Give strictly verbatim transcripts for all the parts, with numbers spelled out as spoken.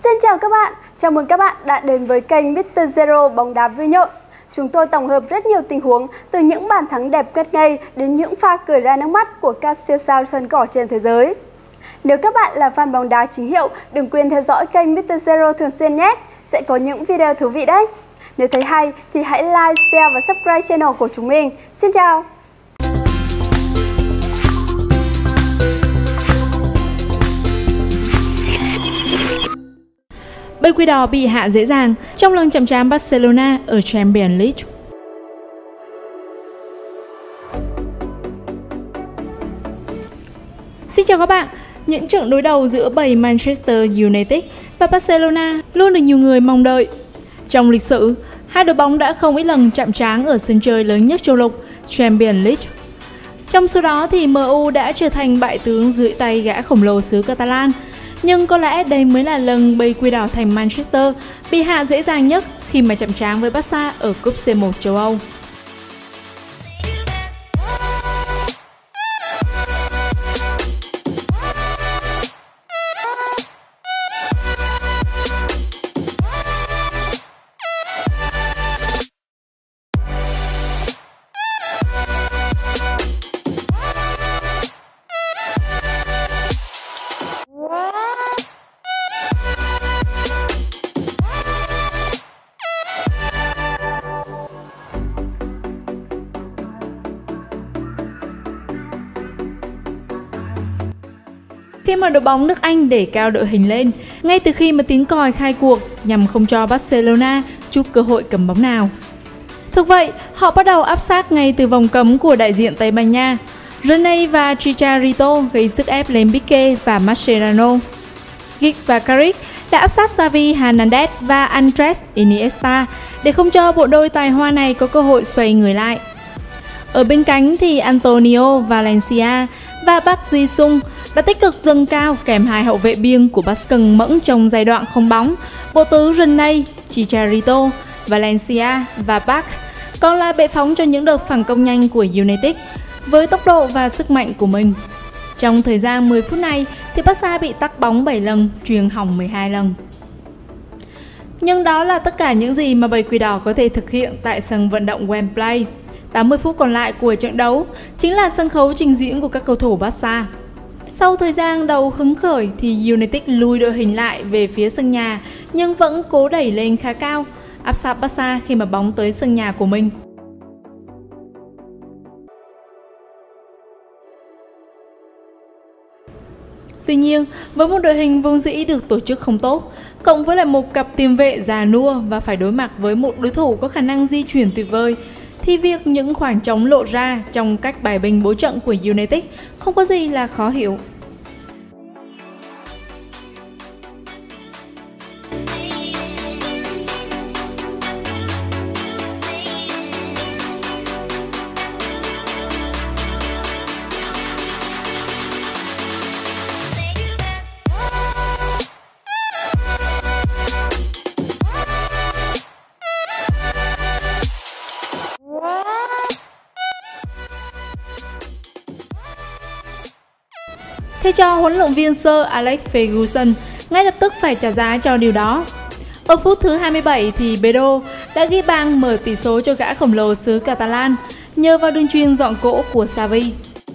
Xin chào các bạn, chào mừng các bạn đã đến với kênh mít tơ Zero bóng đá vui nhộn. Chúng tôi tổng hợp rất nhiều tình huống từ những bàn thắng đẹp ngất ngây đến những pha cười ra nước mắt của các siêu sao sân cỏ trên thế giới. Nếu các bạn là fan bóng đá chính hiệu, đừng quên theo dõi kênh mít tơ Zero thường xuyên nhé, sẽ có những video thú vị đấy. Nếu thấy hay thì hãy like, share và subscribe channel của chúng mình. Xin chào! Bầy Quỷ Đỏ bị hạ dễ dàng trong lần chạm trán Barcelona ở Champions League. Xin chào các bạn, những trận đối đầu giữa bầy Manchester United và Barcelona luôn được nhiều người mong đợi. Trong lịch sử, hai đội bóng đã không ít lần chạm trán ở sân chơi lớn nhất châu lục, Champions League. Trong số đó thì em u đã trở thành bại tướng dưới tay gã khổng lồ xứ Catalan. Nhưng có lẽ đây mới là lần bầy Quỷ Đỏ thành Manchester bị hạ dễ dàng nhất khi mà chạm trán với Barca ở cúp xê một châu Âu. Khi mà đội bóng nước Anh đẩy cao đội hình lên, ngay từ khi mà tiếng còi khai cuộc nhằm không cho Barcelona chút cơ hội cầm bóng nào. Thực vậy, họ bắt đầu áp sát ngay từ vòng cấm của đại diện Tây Ban Nha. René và Chicharito gây sức ép lên Pique và Mascherano. Giggs và Carrick đã áp sát Xavi Hernandez và Andres Iniesta để không cho bộ đôi tài hoa này có cơ hội xoay người lại. Ở bên cánh thì Antonio Valencia và Park Ji-sung đã tích cực dâng cao kèm hai hậu vệ biên của Barca cần mẫn trong giai đoạn không bóng, bộ tứ René, Chicharito, Valencia và Park còn là bệ phóng cho những đợt phản công nhanh của United với tốc độ và sức mạnh của mình. Trong thời gian mười phút này thì Barca bị tắc bóng bảy lần, chuyền hỏng mười hai lần. Nhưng đó là tất cả những gì mà bầy Quỷ Đỏ có thể thực hiện tại sân vận động Wembley. tám mươi phút còn lại của trận đấu chính là sân khấu trình diễn của các cầu thủ Barca. Sau thời gian đầu hứng khởi thì United lùi đội hình lại về phía sân nhà nhưng vẫn cố đẩy lên khá cao, áp sát Barca khi mà bóng tới sân nhà của mình. Tuy nhiên, với một đội hình vốn dĩ được tổ chức không tốt, cộng với lại một cặp tiền vệ già nua và phải đối mặt với một đối thủ có khả năng di chuyển tuyệt vời, thì việc những khoảng trống lộ ra trong cách bài binh bố trận của United không có gì là khó hiểu. Thay cho huấn luyện viên Sir Alex Ferguson ngay lập tức phải trả giá cho điều đó. Ở phút thứ hai mươi bảy thì Pedro đã ghi bàn mở tỷ số cho gã khổng lồ xứ Catalan nhờ vào đường chuyền dọn cỗ của Xavi.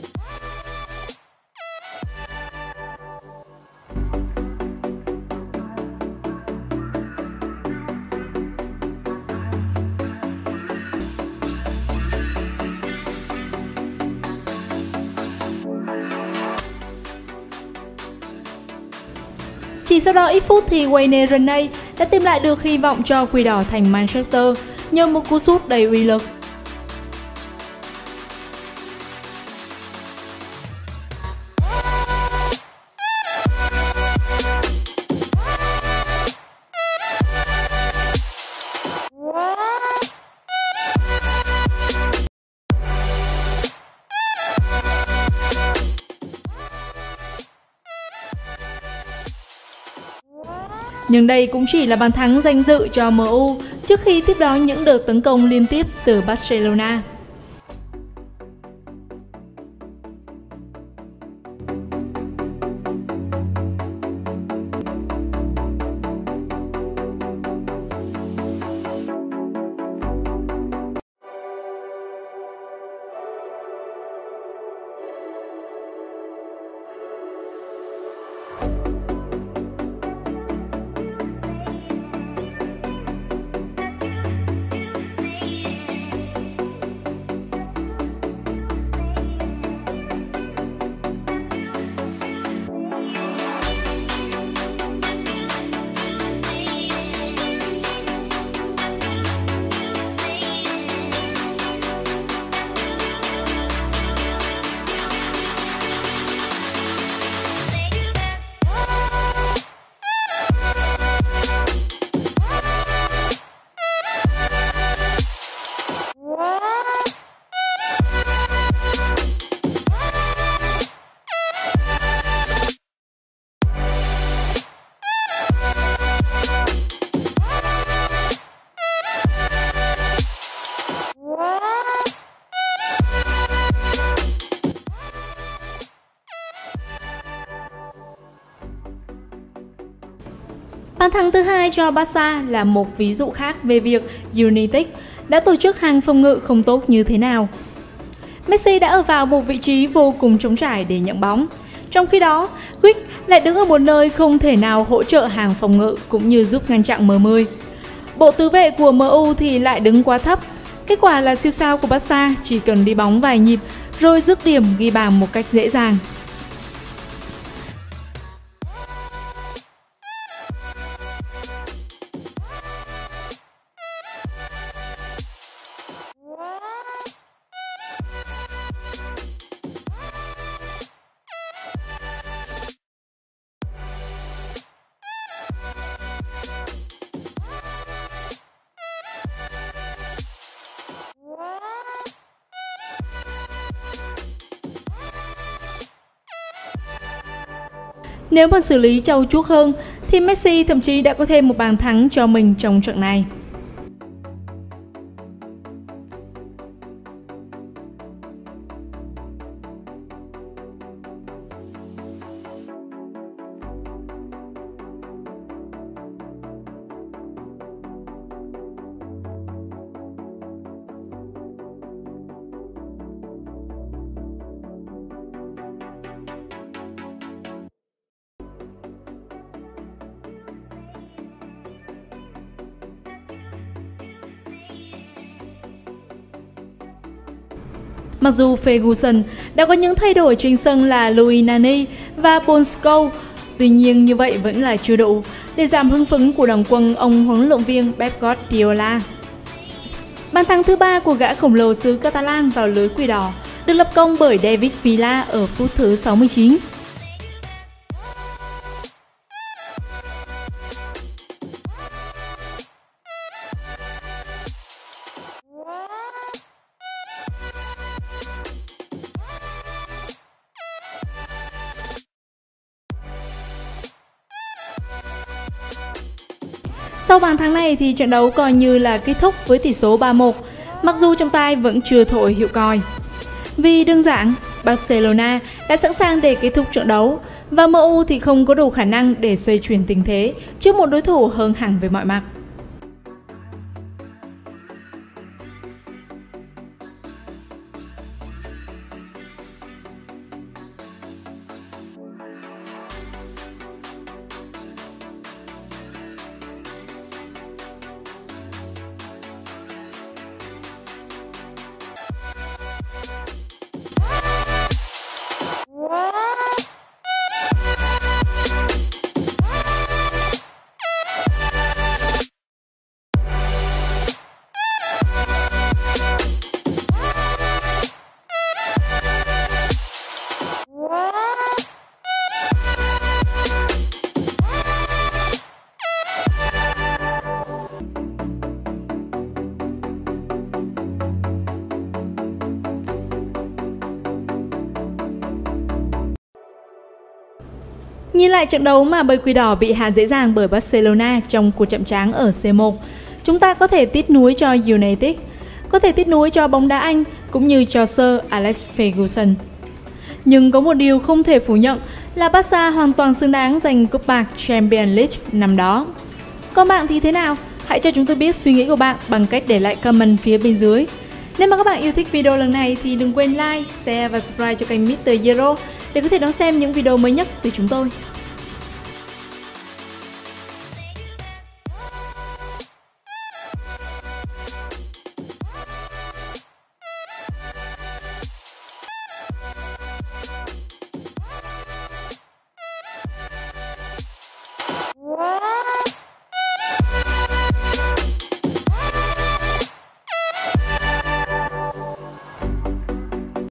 Chỉ sau đó ít phút thì Wayne Rooney đã tìm lại được hy vọng cho Quỷ Đỏ thành Manchester nhờ một cú sút đầy uy lực. Nhưng đây cũng chỉ là bàn thắng danh dự cho em u trước khi tiếp đón những đợt tấn công liên tiếp từ Barcelona. Bàn thắng thứ hai cho Barca là một ví dụ khác về việc United đã tổ chức hàng phòng ngự không tốt như thế nào. Messi đã ở vào một vị trí vô cùng trống trải để nhận bóng. Trong khi đó, Quick lại đứng ở một nơi không thể nào hỗ trợ hàng phòng ngự cũng như giúp ngăn chặn M mười. Bộ tứ vệ của em u thì lại đứng quá thấp. Kết quả là siêu sao của Barca chỉ cần đi bóng vài nhịp rồi dứt điểm ghi bàn một cách dễ dàng. Nếu mà xử lý trau chuốt hơn thì Messi thậm chí đã có thêm một bàn thắng cho mình trong trận này. Mặc dù Ferguson đã có những thay đổi trên sân là Louis Nani và Paul Scholes, tuy nhiên như vậy vẫn là chưa đủ để giảm hưng phấn của đoàn quân ông huấn luyện viên Pep Guardiola. Bàn thắng thứ ba của gã khổng lồ xứ Catalan vào lưới Quỷ Đỏ được lập công bởi David Villa ở phút thứ sáu mươi chín. Sau bàn thắng này thì trận đấu coi như là kết thúc với tỷ số ba một, mặc dù trọng tài vẫn chưa thổi hiệu còi. Vì đơn giản, Barcelona đã sẵn sàng để kết thúc trận đấu và em u thì không có đủ khả năng để xoay chuyển tình thế trước một đối thủ hơn hẳn về mọi mặt. Nhìn lại trận đấu mà bầy Quỷ Đỏ bị hạ dễ dàng bởi Barcelona trong cuộc chạm trán ở xê một, chúng ta có thể tiếc nuối cho United, có thể tiếc nuối cho bóng đá Anh cũng như cho Sir Alex Ferguson. Nhưng có một điều không thể phủ nhận là Barca hoàn toàn xứng đáng giành cúp bạc Champions League năm đó. Còn bạn thì thế nào? Hãy cho chúng tôi biết suy nghĩ của bạn bằng cách để lại comment phía bên dưới. Nếu mà các bạn yêu thích video lần này thì đừng quên like, share và subscribe cho kênh mít tơ Zero để có thể đón xem những video mới nhất từ chúng tôi.